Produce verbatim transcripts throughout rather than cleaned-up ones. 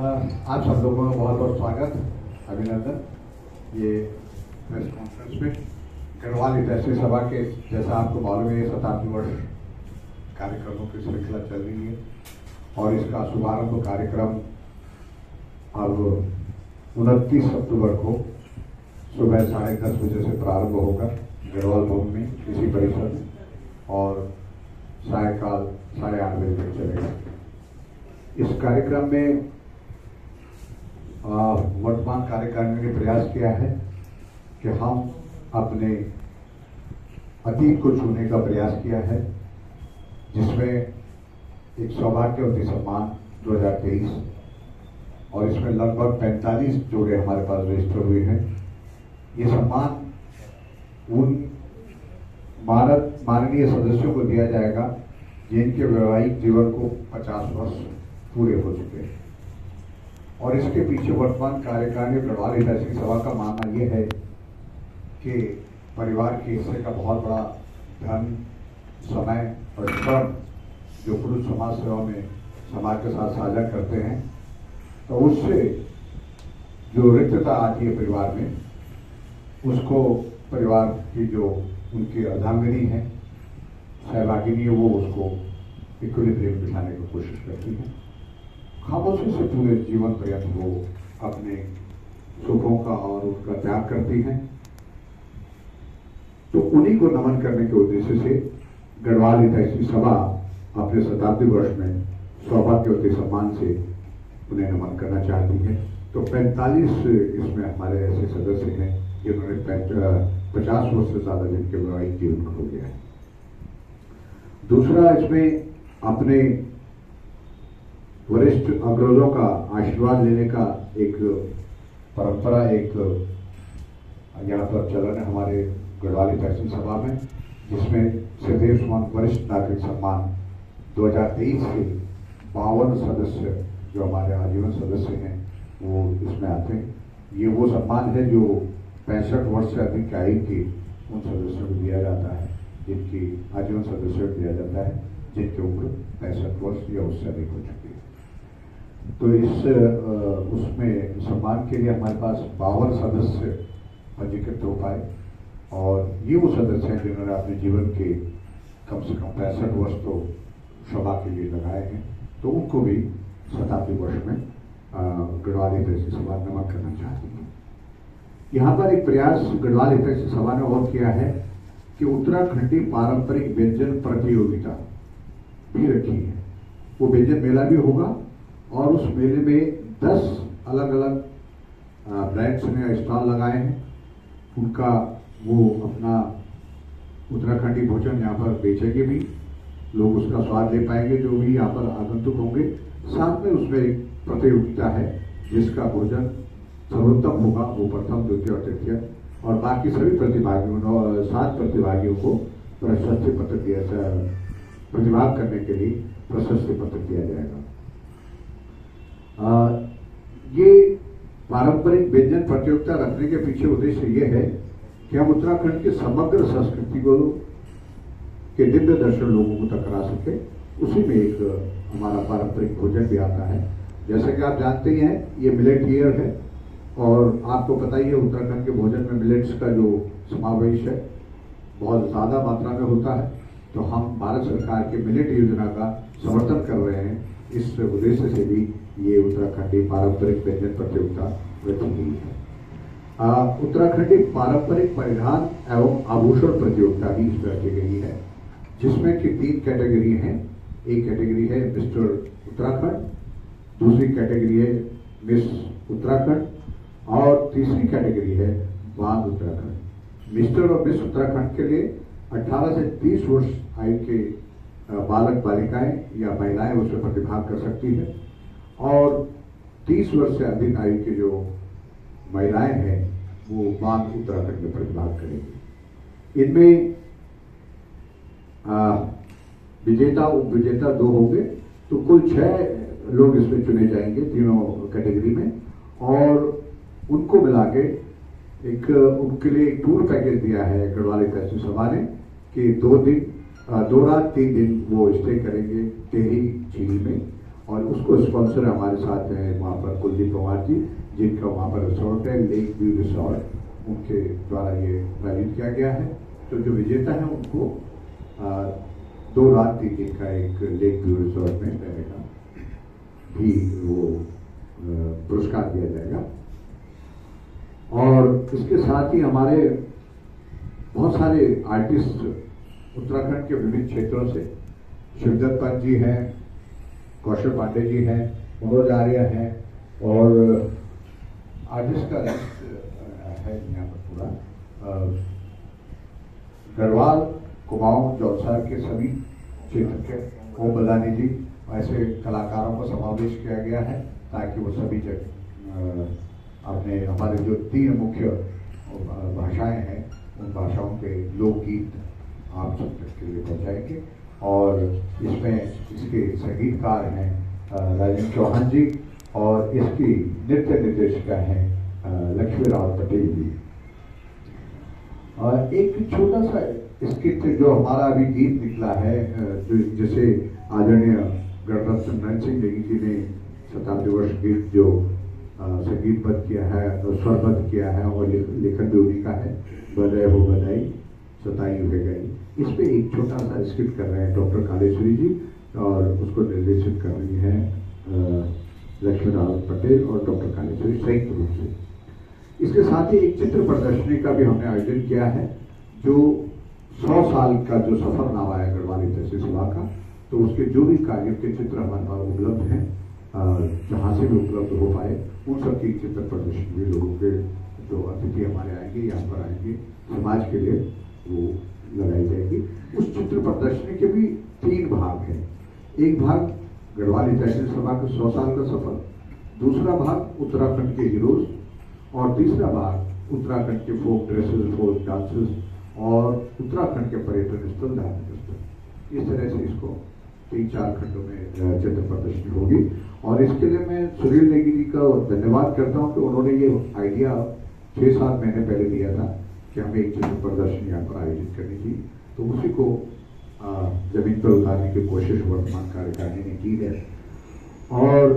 आप सब लोगों का बहुत बहुत स्वागत, अभिनंदन। ये प्रेस कॉन्फ्रेंस में गढ़वाल हितैषी सभा के, जैसा आपको मालूम है, ये शताब्दी वर्ष कार्यक्रमों की श्रृंखला चल रही है और इसका शुभारंभ कार्यक्रम अब उनतीस अक्टूबर को सुबह साढ़े दस बजे से प्रारंभ होगा गढ़वाल भवन में, इसी परिसर में, और सायकाल साढ़े आठ बजे तक चलेगा। इस कार्यक्रम में वर्तमान कार्यकारिणी ने प्रयास किया है कि हम अपने अतीत को छूने का प्रयास किया है, जिसमें एक सौभाग्यवती सम्मान दो हज़ार तेईस और इसमें लगभग पैंतालीस जोड़े हमारे पास रजिस्टर हुए हैं। ये सम्मान उन भारत माननीय सदस्यों को दिया जाएगा जिनके वैवाहिक जीवन को पचास वर्ष पूरे हो चुके हैं। और इसके पीछे वर्तमान कार्यकारिणी गढ़वाल हितैषी सभा का मानना यह है कि परिवार के हिस्से का बहुत बड़ा धन, समय और श्रम जो पुरुष समाज सेवा में समाज के साथ साझा करते हैं, तो उससे जो रिक्तता आती है परिवार में, उसको परिवार की जो उनकी अर्धांगिनी है, सहभागिनी है, वो उसको इक्विलिब्रियम बिठाने की कोशिश करती है। खामोशी से पूरे जीवन पर्यंत वो अपने सुखों का और उनका त्याग करती हैं। तो उन्हीं को नमन करने के उद्देश्य से गढ़वाल हितैषी सभा अपने शताब्दी वर्ष में सौभाग्यवती सम्मान से उन्हें नमन करना चाहती है। तो पैंतालीस इसमें हमारे ऐसे सदस्य हैं जिन्होंने पचास वर्ष से ज्यादा जिनके वैवाहिक जीवन खो गया है। दूसरा, इसमें अपने वरिष्ठ अग्रजों का आशीर्वाद लेने का एक परंपरा, एक यहाँ पर चलन है हमारे गढ़वाल हितैषी सभा में, जिसमें सदैव समान वरिष्ठ नागरिक सम्मान दो हज़ार तेईस के बावन सदस्य जो हमारे आजीवन सदस्य हैं वो इसमें आते हैं। ये वो सम्मान है जो पैंसठ वर्ष से अधिक आयु के उन सदस्यों को दिया जाता है, जिनकी आजीवन सदस्य को दिया जाता है जिनकी उम्र पैंसठ वर्ष या उससे अधिक हो चुकी है। तो इस उसमें सम्मान के लिए हमारे पास बावन सदस्य पंजीकृत हो पाए, और ये वो सदस्य हैं जिन्होंने अपने जीवन के कम से कम पैंसठ वर्ष तो सभा के लिए लगाए हैं। तो उनको भी शताब्दी वर्ष में गढ़वाल हितैषी सभा नमन करना चाहती है। यहाँ पर एक प्रयास गढ़वाल हितैषी सभा ने और किया है कि उत्तराखंडी पारंपरिक व्यंजन प्रतियोगिता भी रखी है। वो व्यंजन मेला भी होगा और उस मेले में दस अलग अलग ब्रांड्स ने स्टॉल लगाए हैं। उनका वो अपना उत्तराखंडी भोजन यहाँ पर बेचेंगे भी, लोग उसका स्वाद ले पाएंगे जो भी यहाँ पर आगंतुक होंगे। साथ में उसमें एक प्रतियोगिता है जिसका भोजन सर्वोत्तम होगा वो प्रथम, द्वितीय और तृतीय, और बाकी सभी प्रतिभागियों सात प्रतिभागियों को प्रशस्ति पत्र दिया जाएगा। प्रतिभाग करने के लिए प्रशस्ति पत्र दिया जाएगा। आ, ये पारंपरिक व्यंजन प्रतियोगिता रखने के पीछे उद्देश्य ये है कि हम उत्तराखंड की समग्र संस्कृति को के दिव्य दर्शन लोगों को तक करा सके। उसी में एक हमारा पारंपरिक भोजन भी आता है। जैसे कि आप जानते ही हैं, ये मिलेट ईयर है और आपको पता ही है उत्तराखंड के भोजन में मिलेट्स का जो समावेश है बहुत ज्यादा मात्रा में होता है। तो हम भारत सरकार के मिलेट योजना का समर्थन कर रहे हैं। इस उद्देश्य से भी ये उत्तराखंडी पारंपरिक व्यंजन प्रतियोगिता रखी गई है। उत्तराखंडी पारंपरिक परिधान एवं आभूषण प्रतियोगिता भी इस तरह की गई है, जिसमें कि तीन कैटेगरी हैं। एक कैटेगरी है मिस्टर उत्तराखंड, दूसरी कैटेगरी है मिस उत्तराखंड, और तीसरी कैटेगरी है बांध उत्तराखंड। मिस्टर और मिस उत्तराखंड के लिए अठारह से तीस वर्ष आयु के बालक बालिकाएं या महिलाएं उसमें प्रतिभाग कर सकती है, और तीस वर्ष से अधिक आयु के जो महिलाएं हैं वो बांध उत्तराखंड में प्रतिभाग करेंगी। इनमें विजेता उप विजेता दो होंगे, तो कुल छह लोग इसमें चुने जाएंगे तीनों कैटेगरी में, और उनको मिला के एक उनके लिए एक टूर पैकेज दिया है गढ़वाल हितैषी सभा ने कि दो दिन दो रात तीन दिन वो स्टे करेंगे टेहरी झील में, और उसको स्पॉन्सर हमारे साथ हैं वहाँ पर कुलदीप कुमार जी, जिनका वहाँ पर रिसोर्ट है लेक व्यू रिसोर्ट, उनके द्वारा ये आयोजित किया गया है। तो जो विजेता है उनको आ, दो रात तीन दिन का एक लेक व्यू रिसोर्ट में रहने का भी वो पुरस्कार दिया जाएगा। और इसके साथ ही हमारे बहुत सारे आर्टिस्ट उत्तराखंड के विभिन्न क्षेत्रों से, शिवदत्त पंत जी हैं, कौशल पांडे जी हैं, मनोज आर्य हैं, और आर्टिस्ट का लिस्ट है यहाँ पर पूरा, गढ़वाल, कुमाऊं, जौनसार के सभी क्षेत्र के ओम बदानी जी, ऐसे कलाकारों को समावेश किया गया है ताकि वो सभी जगह अपने हमारे जो तीन मुख्य भाषाएं हैं उन भाषाओं के लोकगीत आप सब तक के लिए पहुँचाएंगे। और इसमें इसके संगीतकार हैं राजेंद्र चौहान जी और इसकी नृत्य निर्देशिका हैं लक्ष्मी राव पटेल जी। और एक छोटा सा स्किट जो हमारा अभी गीत निकला है, जो जैसे आदरणीय गणरत्न नरेंद्र सिंह नेगी जी ने शताब्दी वर्ष गीत जो संगीतबद्ध किया है, स्वरबद्ध किया है और लेखन भी उन्हीं का है, बधाई हो बधाई सताई हो गई। इस पे एक छोटा सा स्किट कर रहे हैं डॉक्टर कालेश्वरी जी और उसको निर्देशित कर रही हैं लक्ष्मी राव पटेल और डॉक्टर कालेश्वरी संयुक्त रूप से। इसके साथ ही एक चित्र प्रदर्शनी का भी हमने आयोजन किया है, जो सौ साल का जो सफरनामा है गढ़वाली तहसील सभा का, तो उसके जो भी कार्य के चित्र हमारे पास उपलब्ध हैं, जहाँ से भी उपलब्ध हो पाए उन सबकी चित्र प्रदर्शनी भी लोगों के जो अतिथि हमारे आएंगे यहाँ पर आएंगे समाज के लिए वो लगाई जाएगी। उस चित्र प्रदर्शनी के भी तीन भाग हैं। एक भाग गढ़वाली तहसील सभा के सौ साल का सफर, दूसरा भाग उत्तराखंड के हीरोज और तीसरा भाग उत्तराखंड के फोक ड्रेसेस, फोक डांसेस और उत्तराखंड के पर्यटन स्थल, धार्मिक स्थल। इस तरह से इसको तीन चार खंडों में चित्र प्रदर्शनी होगी। और इसके लिए मैं सुनील नेगी जी का धन्यवाद करता हूँ कि उन्होंने ये आइडिया छः सात महीने पहले दिया था कि हमें एक चित्र प्रदर्शनी यहाँ पर आयोजित करनी थी, तो उसी को जमीन पर उतारने की कोशिश वर्तमान कार्यकारिणी ने की है। और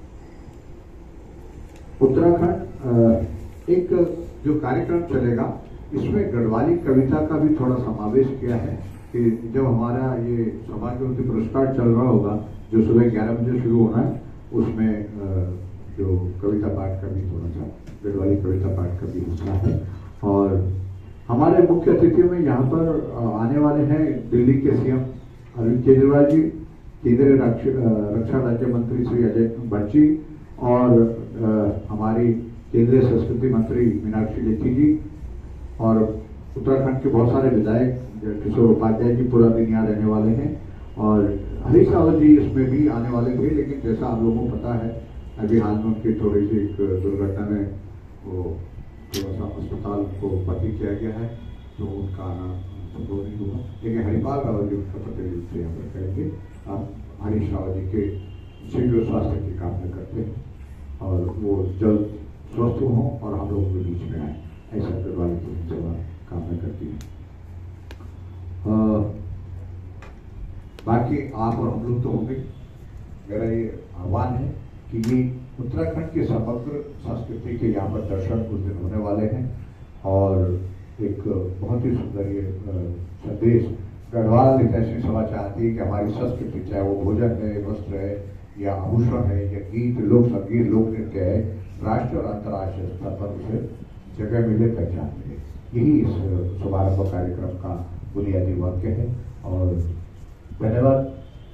उत्तराखंड एक जो कार्यक्रम चलेगा इसमें गढ़वाली कविता का भी थोड़ा समावेश किया है कि जब हमारा ये समाज उन्नति पुरस्कार चल रहा होगा जो सुबह ग्यारह बजे शुरू होना है, उसमें जो कविता पाठ का भी थोड़ा सा गढ़वाली कविता पाठ का भी हिस्सा है। और हमारे मुख्य अतिथियों में यहाँ पर आने वाले हैं दिल्ली के सीएम अरविंद केजरीवाल जी, केंद्रीय रक्षा राज्य मंत्री श्री अजय भट्ट जी और आ, हमारी केंद्रीय संस्कृति मंत्री मीनाक्षी लेखी जी और उत्तराखंड के बहुत सारे विधायक किशोर उपाध्याय जी पूरा दिन यहाँ रहने वाले हैं। और हरीश रावत जी इसमें भी आने वाले थे, लेकिन जैसा आप लोगों को पता है अभी हाल में उनकी थोड़ी सी एक दुर्घटना में वो थोड़ा सा अस्पताल को भर्ती किया गया है, तो उनका आना संभव नहीं हुआ। लेकिन हरिपाल रावत जी उनका प्रतिनिधित्व से यहाँ पर करेंगे। आप हरीश रावत जी के शीघ्र स्वास्थ्य की कामना करते हैं और वो जल्द स्वस्थ हों और हम लोगों के बीच में आए, ऐसा गढ़वाली की सेवा कामना करती है। बाकी आप और हम लोग तो होंगे। मेरा ये आह्वान है कि ये उत्तराखंड के समग्र संस्कृति के यहाँ पर दर्शन कुछ दिन होने वाले हैं और एक बहुत ही सुंदर ये संदेश गढ़वाल तहसील सभा चाहती है कि हमारी संस्कृति, चाहे वो भोजन है, वस्त्र है या आभूषण है या गीत, लोक संगीत, लोक नृत्य है, राष्ट्रीय और अंतर्राष्ट्रीय स्तर पर उसे जगह मिले, पहचान मिले। यही इस शुभारंभ कार्यक्रम का बुनियादी वाक्य है। और धन्यवाद।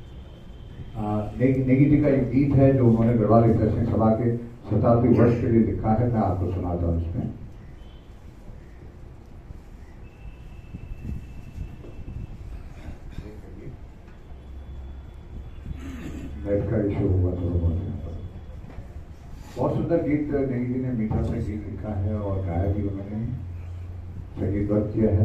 नेगी नेगी जी का एक गीत है जो उन्होंने गढ़वाल तहसील सभा के शताब्दी वर्ष के लिए लिखा है, मैं आपको सुनाता हूँ। इसमें नेट का इशू हुआ थोड़ा बहुत यहाँ पर। बहुत सुंदर गीत नेगी जी ने मीठा सा गीत लिखा है और गाया भी उन्होंने, संगीतबद्ध किया है।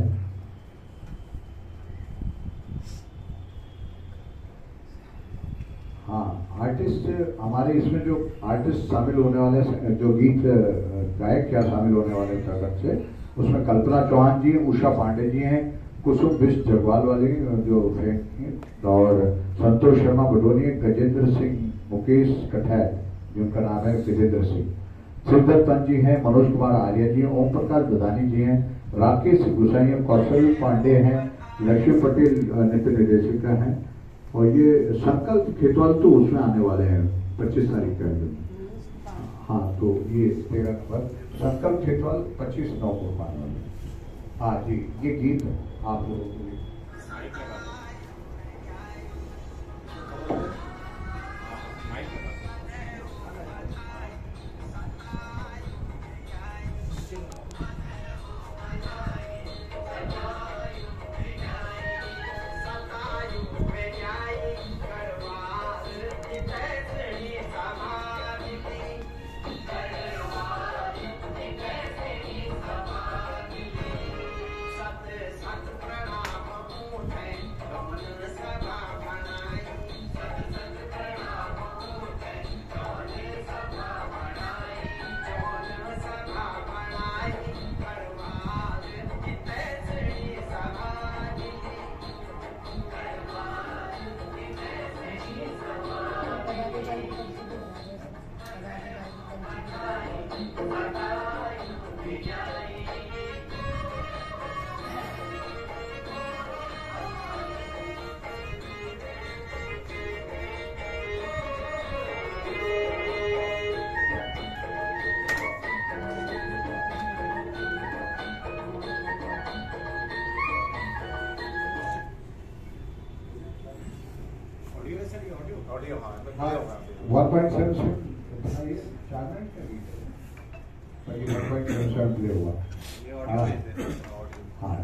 हाँ, आर्टिस्ट हमारे इसमें जो आर्टिस्ट शामिल होने वाले, जो गीत गायक क्या शामिल होने वाले तरफ से, उसमें कल्पना चौहान जी, उषा पांडे जी हैं, कुसुम बिष्ट जगवाल वाली जो फ्रेंड, और संतोष शर्मा बडोनी, गजेंद्र सिंह मुकेश कठैत जिनका नाम है सिद्धेंद्र सिंह, सिद्धार्थ पंत जी हैं, मनोज कुमार आर्य जी हैं, ओम प्रकाश ददानी जी हैं, राकेश गुसाई, कौशल पांडे हैं, लक्ष्मी पटेल नृत्य निर्देशिका हैं, और ये संकल्प खेतवाल तो उसमें आने वाले हैं पच्चीस तारीख का। हाँ, तो ये तेरह नंबर संकल्प खेतवाल पच्चीस नवंबर को आने वाले। हाँ जी, ये गीत आप लोगों के लिए। वन पॉइंट सेवन सेवन चार मिनट का गीत है, ये one point seven seven play हुआ। हाँ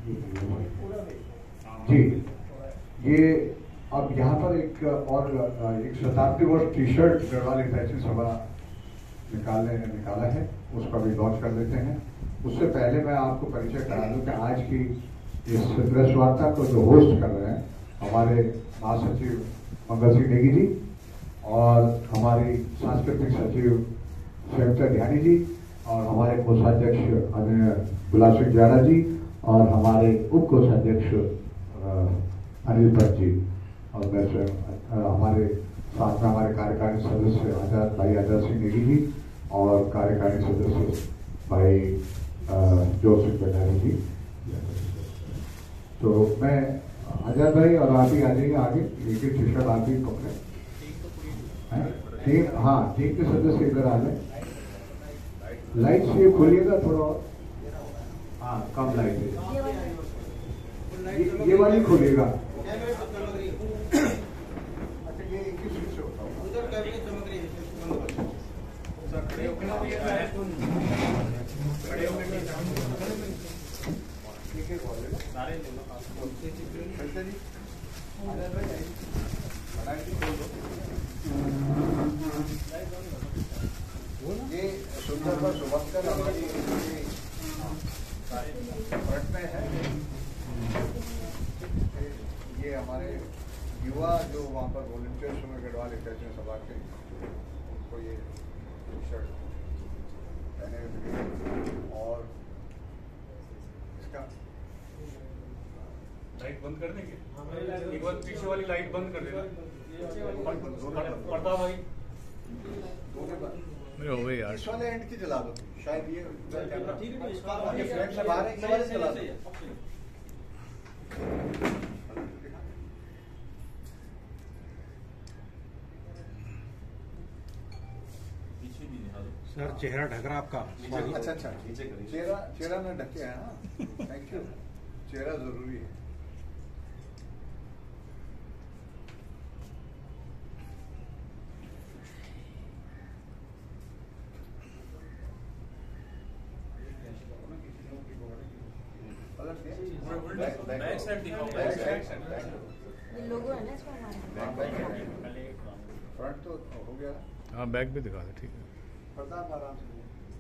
जी, ये अब यहाँ पर एक और एक शताब्दी वर्ष टी शर्ट गढ़वाल हितैषी सभा निकालने निकाला है, उसका भी लॉन्च कर देते हैं। उससे पहले मैं आपको परिचय करा दूं कि आज की इस प्रेस वार्ता को जो होस्ट कर रहे हैं हमारे महासचिव मंगल सिंह नेगी जी और हमारी सांस्कृतिक सचिव संयुक्ता ध्यानी जी और हमारे कोषाध्यक्ष गुलाब सिंह जाड़ा जी और हमारे उप कोषाध्यक्ष अनिल भट्ट जी और मैं स्वयं, हमारे साथ में हमारे कार्यकारी सदस्य आजाद भाई आजाद सिंह नेगी जी और कार्यकारी सदस्य भाई जोसेफ भंडारी जी। तो मैं आजाद भाई और आप ही आ जाइए आगे, एक एक टी शर्ट आप ही पकड़े। ठीक, हाँ टीम के सदस्य इधर आ जाए। लाइट से खोलिएगा थोड़ा और, हाँ कम लाइट है, ये, ये वाली खोलिएगा। अच्छा ये एक ही स्विच होता ये सुंदर पर सुबह हमारी फ्रंट में है। ये हमारे युवा जो वहाँ पर वॉलंटियर्स हुए गढ़वाल हितैषी सभा के, उनको ये शर्ट पहने हुए और इसका लाइट बंद कर देंगे। एक बार पीछे वाली लाइट बंद कर देना पड़ता भाई, हो गई यार। इस वाले एंड की जला दो, शायद ये फ्रेम से बाहर है, वाले जला दो। सर चेहरा ढक रहा आपका। अच्छा अच्छा, चेहरा चेहरा में ढके है ना, थैंक यू। चेहरा जरूरी है। बैक साइड दिखाओ, बैक साइड लोगो है ना इसमें हमारा। फ्रंट तो हो गया। हाँ बैक भी दिखा दे, ठीक है। प्रताप आराम से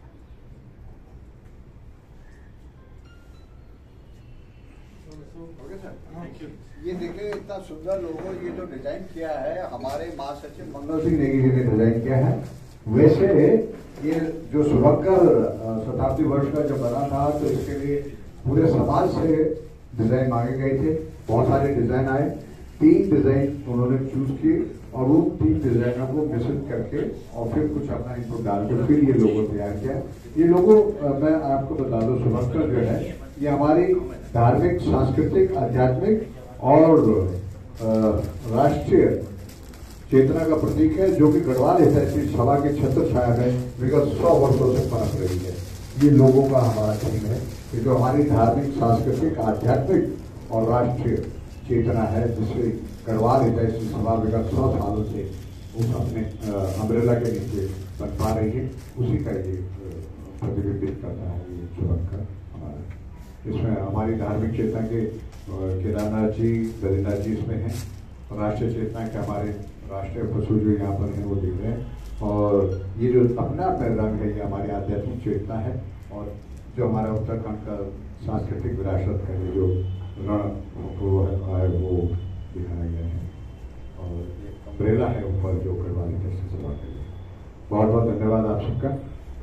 ओके सर, थैंक यू। ये देखिए इतना सुंदर लोगो, ये जो डिजाइन किया है हमारे महासचिव मंगल सिंह नेगी जी ने डिजाइन किया है। वैसे ये जो शुभंकर शताब्दी वर्ष का जब बना था तो इसके लिए पूरे समाज से डिजाइन मांगे गए थे, बहुत सारे डिजाइन आए, तीन डिजाइन उन्होंने चूज किए और वो तीन डिजाइनों को मिश्रित करके और फिर कुछ अपना इनपुट डाल के फिर ये लोगो तैयार किया। ये लोगो मैं आपको बता दूं, शुभंकर जो है ये हमारी धार्मिक, सांस्कृतिक, आध्यात्मिक और राष्ट्रीय चेतना का प्रतीक है, जो कि गढ़वाल हितैषी सभा के छत्र छाया में विगत सौ वर्षों से पनप रही है। ये लोगों का हमारा थीम है कि जो हमारी धार्मिक, सांस्कृतिक, आध्यात्मिक और राष्ट्रीय चेतना है, जिससे गढ़वाल हितैषी सभा विगत सौ सालों से उस अपने अम्ब्रेला के नीचे बन पा रही है, उसी का ये प्रतिबिंबित करता है ये शुभंकर हमारा। इसमें हमारी धार्मिक चेतना के केदारनाथ जी, बद्रीनाथ जी इसमें हैं, और राष्ट्रीय चेतना के हमारे राष्ट्रीय पशु जो यहाँ पर हैं वो दिख रहे हैं, और ये जो अपना अपना रंग है ये हमारी आध्यात्मिक चेतना है, और जो हमारा उत्तराखंड का सांस्कृतिक विरासत है, जो रण वो है वो दिखाया गया है, और एक अम्ब्रेला है ऊपर जो गढ़वाल हितैषी सभा के लिए। बहुत बहुत धन्यवाद आप सबका।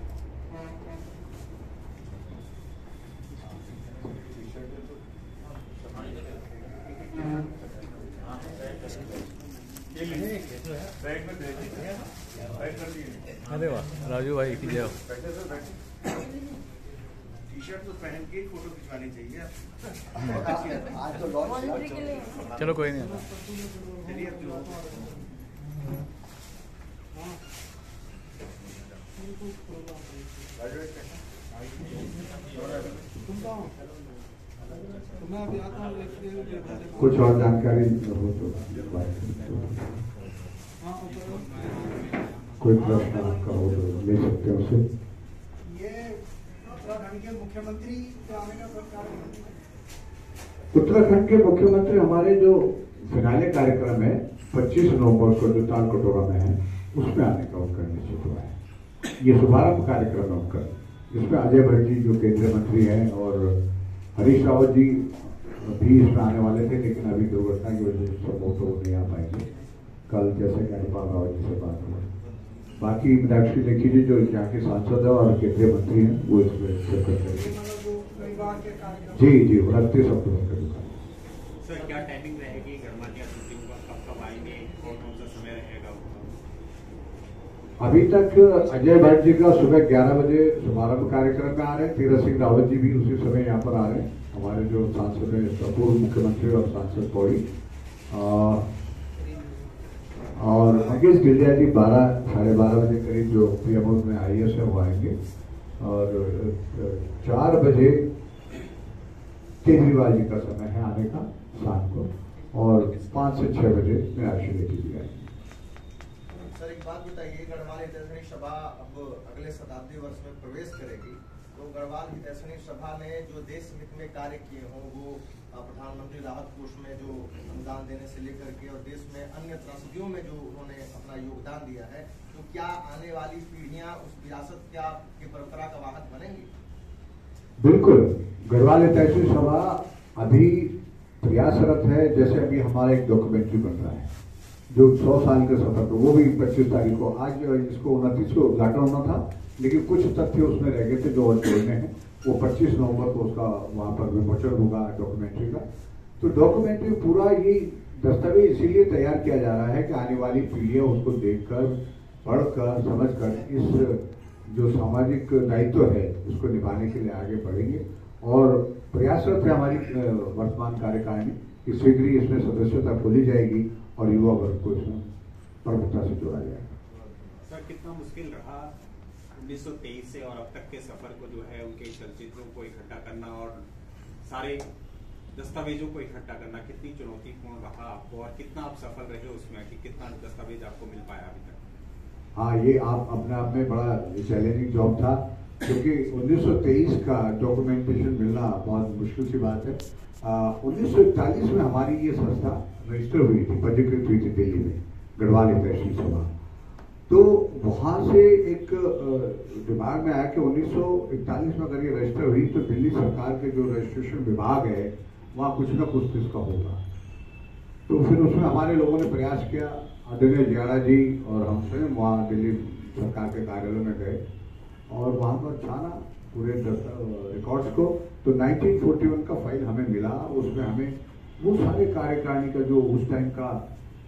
अरे वाह राजू भाई की जय। टी शर्ट तो पहन के फोटो खिंचवानी चाहिए। आज तो लॉन्च के लिए चलो कोई नहीं। चलिए कुछ और जानकारी हो तो कोई प्रश्न आपका हो तो ले सकते हो उसे। ये उत्तराखंड के मुख्यमंत्री तो आने का सरकार, उत्तराखंड के मुख्यमंत्री हमारे जो फिनाले कार्यक्रम है पच्चीस नवंबर को जो ताल कटोरा में है, उसमें आने का उनका निश्चित हुआ है। ये शुभारंभ कार्यक्रम है उनका, जिसमें अजय भट्ट जी जो केंद्रीय मंत्री हैं और हरीश रावत जी भी इसमें आने वाले थे, लेकिन अभी दुर्घटना की वजह से संभव तो वो नहीं आ पाएंगे। कल जैसे कि अनुपाल रावत जी से बात हुआ। बाकी मीनाक्षी लेखी जी जो यहाँ के सांसद है और केंद्रीय मंत्री हैं, वो इसमें शिरकत करेंगे। जी जी उनतीस अक्टूबर का दुकान। सर क्या टाइमिंग रहेगी गणमान्य अतिथियों का, कब कब आएंगे और कौन सा समय रहेगा? अभी तक अजय भट्ट जी का सुबह ग्यारह बजे शुभारंभ कार्यक्रम में आ रहे हैं, तीरथ सिंह रावत जी भी उसी समय यहाँ पर आ रहे हैं, हमारे जो सांसद है पूर्व मुख्यमंत्री और सांसद पौड़ी, और मंगेश गिल्डिया जी बारह साढ़े बारह बजे करीब जो पीएमओ में आई एस है वो आएंगे, और चार बजे केजरीवाल जी का समय है आने का शाम को, और पाँच से छह बजे मीनाक्षी लेखी जी आएंगे। सर एक बात बताइए, गढ़वाल हितैषणी सभा अब अगले शताब्दी वर्ष में प्रवेश करेगी, तो गढ़वाल हितैषणी सभा ने जो देश हित में कार्य किए हों, वो प्रधानमंत्री राहत कोष में जो अनुदान देने से लेकर के और देश में अन्य त्रासदियों में जो उन्होंने अपना योगदान दिया है, तो क्या आने वाली पीढ़ियां उस विरासत क्या की परंपरा का वाहक बनेंगी? बिल्कुल, गढ़वाल हितैषणी सभा अभी प्रयासरत है। जैसे अभी हमारा एक डॉक्यूमेंट्री बन रहा है जो सौ साल के सफर पर, वो भी पच्चीस तारीख को, आज इसको उनतीस को उद्घाटन होना था, लेकिन कुछ तथ्य उसमें रह गए थे जो और जोड़ने हैं, वो पच्चीस नवंबर को उसका वहां पर विमोचन होगा डॉक्यूमेंट्री का। तो डॉक्यूमेंट्री पूरा ये दस्तावेज इसीलिए तैयार किया जा रहा है कि आने वाली पीढ़ियां उसको देखकर, पढ़कर, समझकर इस जो सामाजिक दायित्व है उसको निभाने के लिए आगे बढ़ेंगे, और प्रयासरत है हमारी वर्तमान कार्यकारिणी कि शीघ्र ही इसमें सदस्यता खोली जाएगी और युवा वर्ग को इसमें प्रमुखता से जोड़ा जाएगा। सर कितना मुश्किल रहा उन्नीस सौ तेईस से और अब तक के सफर को जो है उनके चलचित्रों को इकट्ठा करना और सारे दस्तावेजों को इकट्ठा करना, कितनी चुनौतीपूर्ण रहा आपको और कितना आप सफल रहे उसमें कि कितना दस्तावेज आपको मिल पाया अभी तक? हाँ, ये आप अपने आप में बड़ा चैलेंजिंग जॉब था, क्योंकि उन्नीस सौ तेईस का डॉक्यूमेंटेशन मिलना बहुत मुश्किल सी बात है। उन्नीस सौ इकतालीस में हमारी ये संस्था रजिस्टर हुई थी, पंजीकृत हुई थी दिल्ली में, गढ़वाल हितैषणी सभा। तो वहां से एक दिमाग में आया कि उन्नीस सौ इकतालीस में अगर ये रजिस्टर हुई तो दिल्ली सरकार के जो रजिस्ट्रेशन विभाग है वहाँ कुछ ना कुछ तो इसका होगा। तो फिर उसमें हमारे लोगों ने प्रयास किया, आदरणीय जियाड़ा जी और हम स्वयं वहाँ दिल्ली सरकार के कार्यालय में गए और वहाँ पर छाना पूरे रिकॉर्ड्स को। तो उन्नीस सौ इकतालीस का फाइल हमें मिला, उसमें हमें वो सारे कार्यकारिणी का जो उस टाइम का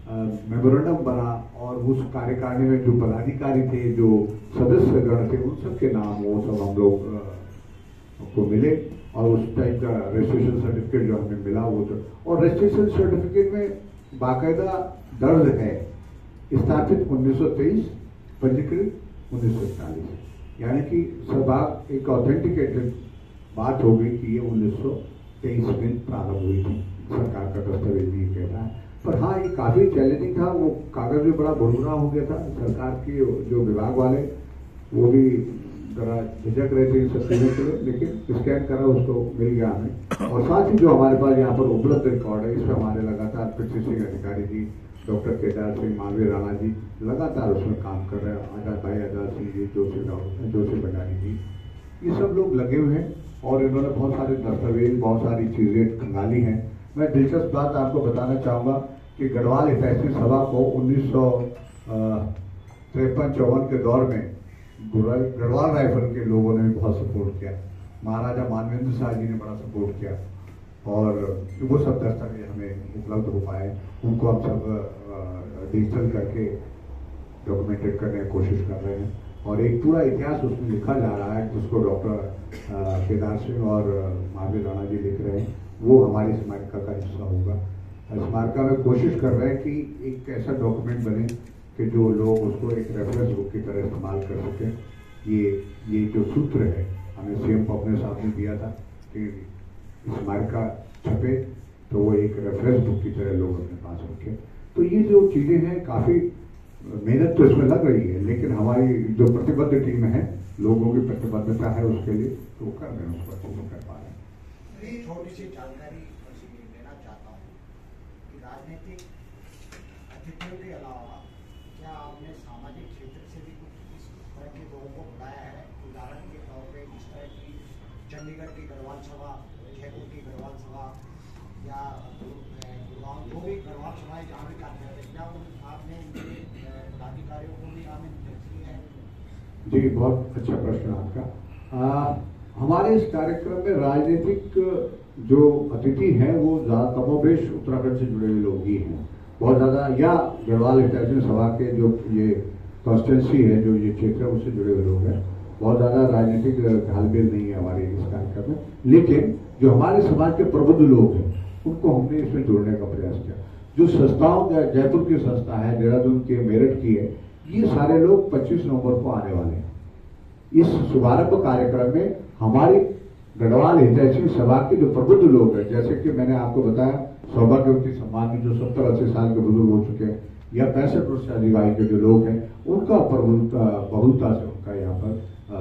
मेमोरेंडम बना और उस कार्यकारिणी में जो पदाधिकारी थे, जो सदस्यगण थे, उन सब के नाम वो सब हम लोग को मिले और उस टाइप का रजिस्ट्रेशन सर्टिफिकेट जो हमें मिला वो तो, और रजिस्ट्रेशन सर्टिफिकेट में बाकायदा दर्ज है स्थापित उन्नीस सौ तेईस, पंजीकृत उन्नीस सौ इकतालीस, यानी कि सब एक ऑथेंटिकेटेड बात हो गई कि ये उन्नीस सौ तेईस में प्रारंभ हुई थी। सरकार का दस्तावेज भी कहता है। पर हाँ, ये काफी चैलेंजिंग था। वो कागज भी बड़ा भुरभुरा हो गया था। सरकार की जो विभाग वाले वो भी जरा झिझक रहे थे इन सब चीजों के लिए, लेकिन स्कैन करा उसको मिल गया हमें। और साथ ही जो हमारे पास यहाँ पर उपलब्ध रिकॉर्ड है, इसमें हमारे लगातार पृथ्वी सिंह अधिकारी जी, डॉक्टर केदार सिंह, महावीर राणा जी लगातार उसमें काम कर रहे हैं। आजाद भाई आजाद सिंह जी, जोशी जोशी भंडारी जी, ये सब लोग लगे हुए हैं और इन्होंने बहुत सारे दस्तावेज, बहुत सारी चीजें खंगाली हैं। मैं दिलचस्प बात आपको बताना चाहूंगा कि गढ़वाल हितैषी सभा को उन्नीस सौ तिरपन चौवन के दौर में गढ़वाल राइफल के लोगों ने भी बहुत सपोर्ट किया। महाराजा मानवेंद्र शाह जी ने बड़ा सपोर्ट किया और वो सब दस्तावेज हमें उपलब्ध हो पाए। उनको हम सब डिजिटल करके डॉक्यूमेंटेड करने की कोशिश कर रहे हैं और एक पूरा इतिहास उसमें लिखा जा रहा है, जिसको डॉक्टर केदार सिंह और महावीर राणा जी लिख रहे हैं। वो हमारी स्मारिका का हिस्सा होगा। स्मारिका में कोशिश कर रहे हैं कि एक ऐसा डॉक्यूमेंट बने कि जो लोग उसको एक रेफरेंस बुक की तरह इस्तेमाल कर सकें। ये ये जो सूत्र है हमें सीएम को अपने सामने दिया था कि स्मारिका छपे तो वो एक रेफरेंस बुक की तरह लोग अपने पास रखें। तो ये जो चीजें हैं, काफी मेहनत तो इसमें लग रही है, लेकिन हमारी जो प्रतिबद्ध टीम है, लोगों की प्रतिबद्धता है उसके लिए, तो कर रहे हैं, उसको अच्छे से कर पा रहे हैं। छोटी सी जानकारी लेना चाहता हूँ कि राजनीतिक अतिथियों के अलावा क्या आपने सामाजिक क्षेत्र से भी कुछ इस तरह के लोगों को बुलाया है? उदाहरण के तौर पे इस तरह की चंडीगढ़ की गढ़वाल सभा, जयपुर की गढ़वाल सभा या गुड़गांव, जो भी गढ़वाल सभाएं जहाँ भी कार्य करते हैं, क्या आपने पदाधिकारियों को भी आमंत्रित किया है? जी, बहुत अच्छा प्रश्न आपका। आ, हमारे इस कार्यक्रम में राजनीतिक जो अतिथि हैं वो कमोबेश उत्तराखंड से जुड़े हुए लोग ही हैं, बहुत ज्यादा, या गढ़वाल हितैषी सभा के जो ये कॉन्स्टिट्यूंसी है, जो ये क्षेत्र है, उससे जुड़े हुए लोग हैं। बहुत ज्यादा राजनीतिक घालमेल नहीं है हमारे इस कार्यक्रम में, लेकिन जो हमारे समाज के प्रबुद्ध लोग हैं उनको हमने इसमें जोड़ने का प्रयास किया। जो संस्थाओं, जयपुर की संस्था है, देहरादून के, मेरठ की है, ये सारे लोग पच्चीस नवंबर को आने वाले हैं। इस शुभारंभ कार्यक्रम में हमारी गढ़वाल हितैषी सभा के जो प्रबुद्ध लोग हैं, जैसे कि मैंने आपको बताया सौभाग्यवती सम्मान में जो सत्तर अस्सी साल के बुजुर्ग हो चुके हैं, या पैंसठ वर्ष से अधिक आयु के जो लोग हैं, उनका प्रबुद्धता बहुलता से उनका यहाँ पर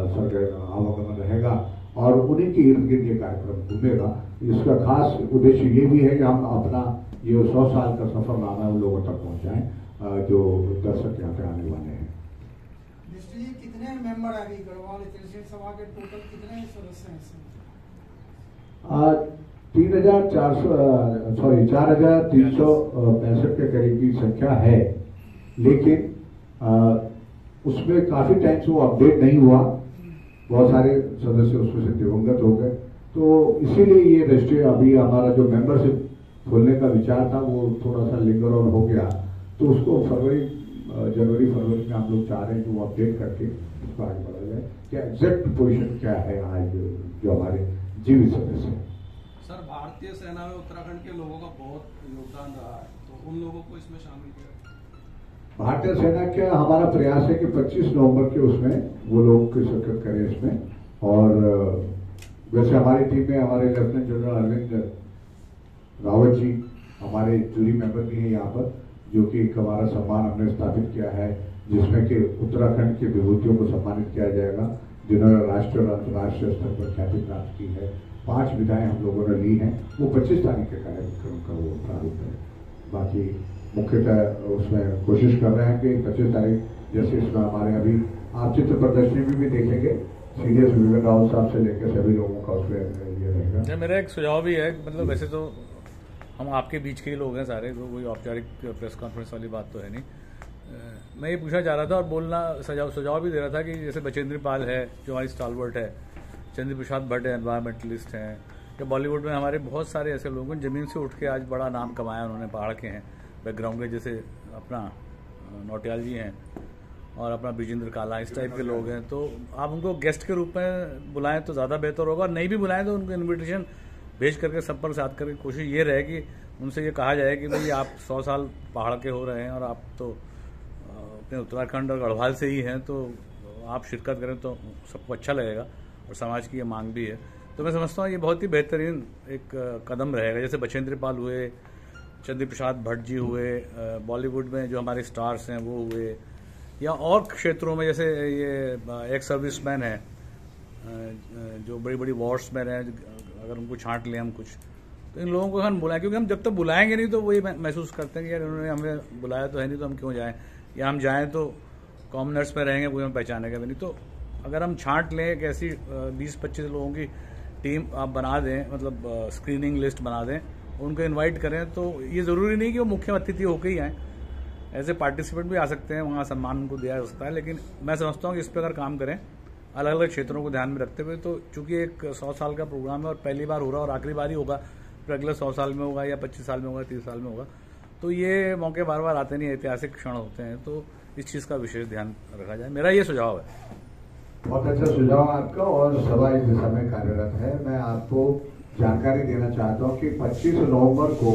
आवागमन रहेगा और उन्हीं के इर्द गिर्द ये कार्यक्रम घूमेगा। इसका खास उद्देश्य ये भी है कि हम अपना ये सौ साल का सफरनामा उन लोगों तक पहुंचाएं जो दर्शक यहाँ पे आने वाले हैं। कितने मेंबर है अभी गढ़वाल हितैषी सभा के? टोटल कितने सदस्य हैं इसमें? तीन हजार चार सौ सॉरी चार हजार तीन सौ पैंसठ के करीब की संख्या है, लेकिन आ, उसमें काफी टाइम से वो अपडेट नहीं हुआ। बहुत सारे सदस्य उसमें से दिवंगत हो गए, तो इसीलिए ये रजिस्ट्री अभी हमारा जो मेंबरशिप खोलने का विचार था वो थोड़ा सा लिंगर और हो गया, तो उसको फरवरी जनवरी फरवरी में हम लोग चाह रहे हैं कि वो अपडेट करके उसको आगे बढ़ा जाए। क्या एग्जैक्ट पोजीशन क्या है आज जो हमारे जीवित सदस्य हैं। सर, भारतीय सेना में उत्तराखंड के लोगों का बहुत योगदान रहा है, तो उन लोगों को इसमें शामिल किया। भारतीय सेना का हमारा प्रयास है कि पच्चीस नवंबर के उसमें वो लोग शिरकत करें इसमें। और वैसे हमारी टीम में हमारे लेफ्टिनेंट जनरल अरविंद रावत जी हमारे जूरी मेंबर भी हैं यहाँ पर, जो कि एक हमारा सम्मान हमने स्थापित किया है, जिसमें कि उत्तराखंड की विभूतियों को सम्मानित किया जाएगा जिन्होंने राष्ट्रीय और अंतर्राष्ट्रीय स्तर पर ख्याति प्राप्त की है। पांच विधाएं हम लोगों ने ली हैं, वो पच्चीस तारीख के कार्यक्रम का वो प्रारूप है। बाकी मुख्यतः उसमें कोशिश कर रहे हैं कि पच्चीस तारीख जैसे इसमें हमारे अभी आप चित्र प्रदर्शनी में भी देखेंगे, सीरियस विवेक रावत साहब से लेकर सभी लोगों का उसमें ये रहेगा। मेरा एक सुझाव भी है, मतलब वैसे तो हम आपके बीच के ही लोग हैं सारे, तो कोई औपचारिक प्रेस कॉन्फ्रेंस वाली बात तो है नहीं। मैं ये पूछना चाह रहा था और बोलना सुझाव सुझाव भी दे रहा था कि जैसे बचेंद्र पाल है जो हमारी स्टालवर्ट है, चंद्र प्रसाद भट्ट है, एनवायरमेंटलिस्ट हैं, या बॉलीवुड में हमारे बहुत सारे ऐसे लोग हैं जमीन से उठ के आज बड़ा नाम कमाया उन्होंने, पहाड़ के हैं, बैकग्राउंड के, जैसे अपना नौटियाल जी हैं और अपना विजेंद्र काला, इस टाइप के लोग हैं, तो आप उनको गेस्ट के रूप में बुलाएं तो ज़्यादा बेहतर होगा। और नहीं भी बुलाएं तो उनको इन्विटेशन भेज करके संपर्क साध करके कोशिश ये रहे कि उनसे ये कहा जाए कि भाई आप सौ साल पहाड़ के हो रहे हैं और आप तो अपने उत्तराखंड और गढ़वाल से ही हैं, तो आप शिरकत करें तो सबको अच्छा लगेगा और समाज की ये मांग भी है। तो मैं समझता हूँ ये बहुत ही बेहतरीन एक कदम रहेगा। जैसे बचेंद्र पाल हुए, चंद्र प्रसाद भट्ट जी हुए, बॉलीवुड में जो हमारे स्टार्स हैं वो हुए, या और क्षेत्रों में जैसे ये एक्स सर्विसमैन है, जो बड़ी बड़ी वॉर्समैन हैं, अगर उनको छांट लें हम कुछ, तो इन लोगों को हम बुलाएं, क्योंकि हम जब तक बुलाएंगे नहीं तो वो ये महसूस करते हैं कि यार उन्होंने हमें बुलाया तो है नहीं, तो हम क्यों जाएं, या हम जाएं तो कॉमनर्स में रहेंगे, कोई हमें पहचानेगा भी नहीं। तो अगर हम छांट लें एक ऐसी बीस पच्चीस लोगों की टीम आप बना दें, मतलब स्क्रीनिंग लिस्ट बना दें, उनको इनवाइट करें, तो ये ज़रूरी नहीं कि वो मुख्य अतिथि होकर ही आएँ, ऐसे पार्टिसिपेंट भी आ सकते हैं, वहाँ सम्मान उनको दिया जा सकता है। लेकिन मैं समझता हूँ कि इस पर अगर काम करें अलग अलग क्षेत्रों को ध्यान में रखते हुए, तो चूंकि एक सौ साल का प्रोग्राम है और पहली बार हो रहा है और आखिरी बार ही होगा, फिर अगले सौ साल में होगा या पच्चीस साल में होगा, तीस साल में होगा, तो ये मौके बार बार आते नहीं, ऐतिहासिक क्षण होते हैं, तो इस चीज़ का विशेष ध्यान रखा जाए, मेरा ये सुझाव है। बहुत अच्छा सुझाव आपका, और सभा इस दिशा में कार्यरत है। मैं आपको जानकारी देना चाहता हूं कि पच्चीस नवंबर को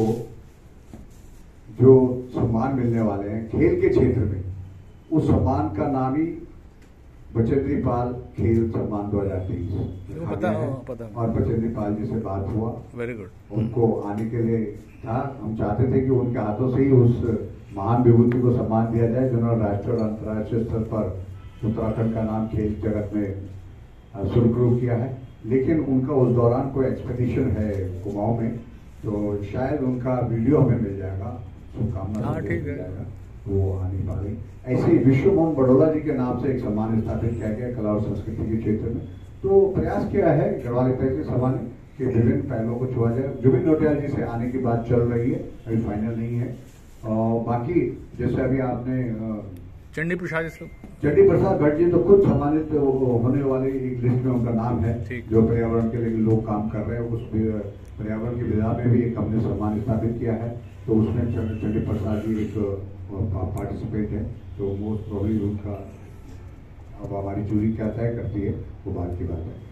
जो सम्मान मिलने वाले हैं खेल के क्षेत्र में, उस सम्मान का नाम ही बचेंद्री पाल खेल सम्मान दो हजार तेईस पता पता और बचेंद्री पाल जी से बात हुआ, वेरी गुड, उनको आने के लिए था। हम चाहते थे कि उनके हाथों से ही उस महान विभूति को सम्मान दिया जाए जिन्होंने राष्ट्रीय और अंतर्राष्ट्रीय स्तर पर उत्तराखंड का नाम खेल जगत में सुरखरू किया है। लेकिन उनका उस दौरान कोई एक्सपेडिशन है कुमाऊं में, तो शायद उनका वीडियो हमें मिल जाएगा, शुभकामना मिल जाएगा, वो आने वाले। ऐसे ही विश्व मोहन बड़ौदा जी के नाम से एक सम्मान स्थापित किया गया कला और संस्कृति के क्षेत्र में। तो प्रयास किया है गढ़वाल तहसील सभा ने कि विभिन्न पहलों को छुआ जाए। जुबिन नौटियाल जी से आने की बात चल रही है, अभी फाइनल नहीं है। और बाकी जैसे अभी आपने चंडी प्रसाद चंडी प्रसाद भट्ट जी तो खुद सम्मानित होने वाले एक लिस्ट में उनका नाम है, जो पर्यावरण के लिए लोग काम कर रहे हैं। उस पर्यावरण की विधा में भी एक हमने सम्मान स्थापित किया है, तो उसमें चंडी प्रसाद जी एक पार्टिसिपेट है, तो मोस्ट प्रोबेबली उनका अब हमारी जूरी क्या तय करती है वो बात की बात है।